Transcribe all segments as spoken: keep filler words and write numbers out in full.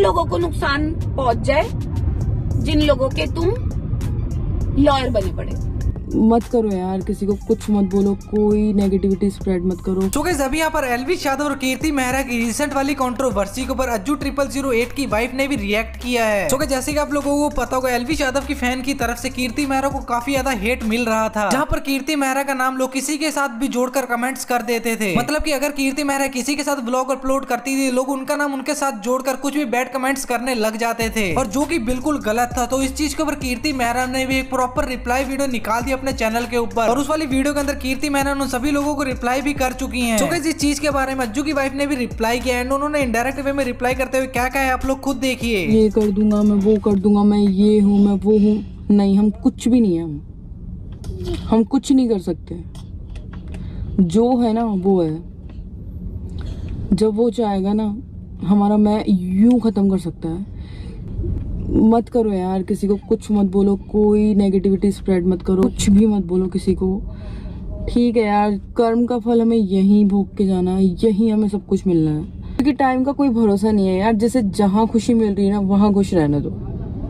लोगों को नुकसान पहुंच जाए जिन लोगों के तुम लॉयर बने पड़े। मत करो यार, किसी को कुछ मत बोलो, कोई नेगेटिविटी स्प्रेड मत करो। तो गाइस अभी यहाँ पर एलविश यादव और कीर्ति मेहरा की रिसेंट वाली कंट्रोवर्सी के ऊपर अज्जू ट्रिपल जीरो एट की वाइफ ने भी रिएक्ट किया है। तो जैसे कि आप लोगों को पता होगा, एलविश यादव की फैन की तरफ से कीर्ति मेहरा को काफी ज्यादा हेट मिल रहा था, जहाँ पर कीर्ति मेहरा का नाम लोग किसी के साथ भी जोड़कर कमेंट्स कर देते थे। मतलब कि अगर कीर्ति मेहरा किसी के साथ ब्लॉग अपलोड करती थी, लोग उनका नाम उनके साथ जोड़कर कुछ भी बैड कमेंट्स करने लग जाते थे, और जो कि बिल्कुल गलत था। तो इस चीज के ऊपर कीर्ति मेहरा ने भी एक प्रॉपर रिप्लाई वीडियो निकाल दी अपने चैनल के ऊपर, और उस वाली वीडियो के अंदर कीर्ति मेहरा उन सभी लोगों को रिप्लाई भी कर चुकी हैं। तो गाइस इस चीज के बारे में अज्जू की वाइफ ने भी रिप्लाई किया, एंड उन्होंने इनडायरेक्ट वे में रिप्लाई करते हुए क्या कहा है आप लोग खुद देखिए। ये कर दूंगा मैं, वो कर दूंगा मैं, ये हूँ मैं, वो हूँ। नहीं, हम कुछ भी नहीं है, हम हम कुछ नहीं कर सकते। जो है ना वो है, जब वो चाहेगा ना हमारा मैं यूं खत्म कर सकता है। मत करो यार, किसी को कुछ मत बोलो, कोई नेगेटिविटी स्प्रेड मत करो, कुछ भी मत बोलो किसी को। ठीक है यार, कर्म का फल हमें यहीं भोग के जाना है, यहीं हमें सब कुछ मिलना है, क्योंकि टाइम का कोई भरोसा नहीं है यार। जैसे जहाँ खुशी मिल रही है ना वहाँ खुश रहने दो,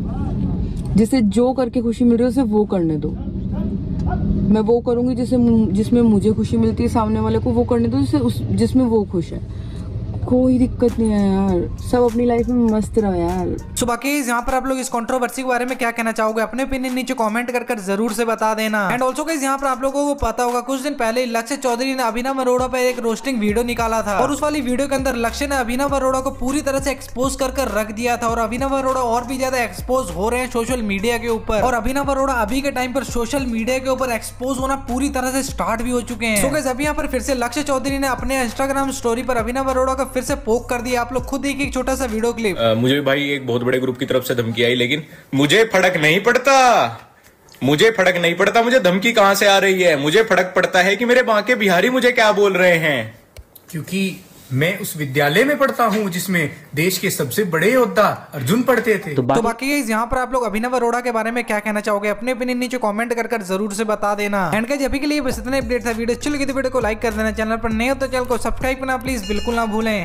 जिसे जो करके खुशी मिल रही है उसे वो करने दो। मैं वो करूंगी जिसे जिसमें मुझे खुशी मिलती है, सामने वाले को वो करने दो जिससे उस जिसमें वो खुश है। कोई दिक्कत नहीं है यार, सब अपनी लाइफ में मस्त रहो यार। सो बाकी यहाँ पर आप लोग इस कंट्रोवर्सी के बारे में क्या कहना चाहोगे, अपने ओपिनियन नीचे कमेंट कर कर जरूर से बता देना। एंड ऑल्सो गाइस यहाँ पर आप लोगों को पता होगा, कुछ दिन पहले लक्ष्य चौधरी ने अभिनव अरोड़ा पर एक रोस्टिंग वीडियो निकाला था, और उस वाली वीडियो के अंदर लक्ष्य ने अभिनव अरोड़ा को पूरी तरह से एक्सपोज कर कर रख दिया था, और अभिनव अरोड़ा और भी ज्यादा एक्सपोज हो रहे हैं सोशल मीडिया के ऊपर, और अभिनव अरोड़ा अभी के टाइम पर सोशल मीडिया के ऊपर एक्सपोज होना पूरी तरह से स्टार्ट भी हो चुके हैं। सो गाइस अभी यहाँ पर फिर से लक्ष्य चौधरी ने अपने इंस्टाग्राम स्टोरी पर अभिनव अरोड़ा को फिर से पोक कर दिया। आप लोग खुद देखिए एक छोटा सा वीडियो क्लिप। आ, मुझे भाई एक बहुत बड़े ग्रुप की तरफ से धमकी आई, लेकिन मुझे फर्क नहीं पड़ता, मुझे फर्क नहीं पड़ता मुझे धमकी कहां से आ रही है। मुझे फर्क पड़ता है कि मेरे बांके बिहारी मुझे क्या बोल रहे हैं, क्योंकि मैं उस विद्यालय में पढ़ता हूं जिसमें देश के सबसे बड़े योद्धा अर्जुन पढ़ते थे। तो, तो बाकी यहाँ पर आप लोग अभिनव अरोड़ा के बारे में क्या कहना चाहोगे, अपने ओपिनियन नीचे कमेंट कर कर जरूर से बता देना। एंड गाइस अभी के लिए बस इतने अपडेट था। वीडियो अच्छी लगी तो वीडियो को लाइक कर देना, चैनल पर नए हो तो चैनल को सब्सक्राइब करना प्लीज बिल्कुल ना भूलें।